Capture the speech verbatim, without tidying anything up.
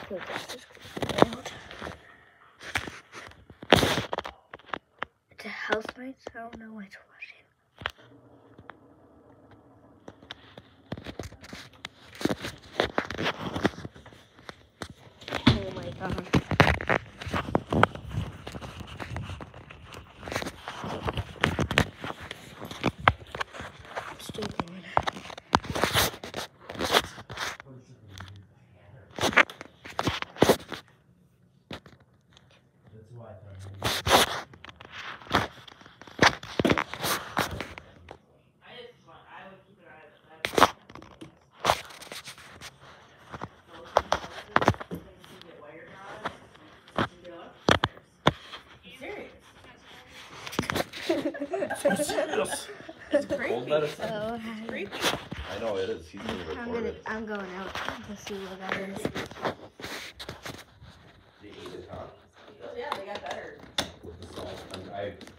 Okay, this is creeping out. It's a house mice. I don't know what's watching. Oh my god. Stupid. It's serious. It's creepy. Cold medicine. Oh, It's creepy. I know it is. He's gonna I'm record gonna. it. I'm going out to see what that is. They ate it, huh? Yeah, they got better. With the salt. And I